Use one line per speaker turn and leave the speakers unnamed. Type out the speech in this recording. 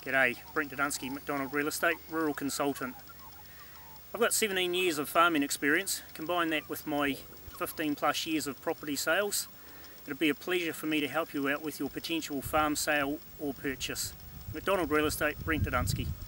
G'day, Brent McDonald Real Estate, Rural Consultant. I've got 17 years of farming experience. Combine that with my 15 plus years of property sales. It'll be a pleasure for me to help you out with your potential farm sale or purchase. McDonald Real Estate, Brent.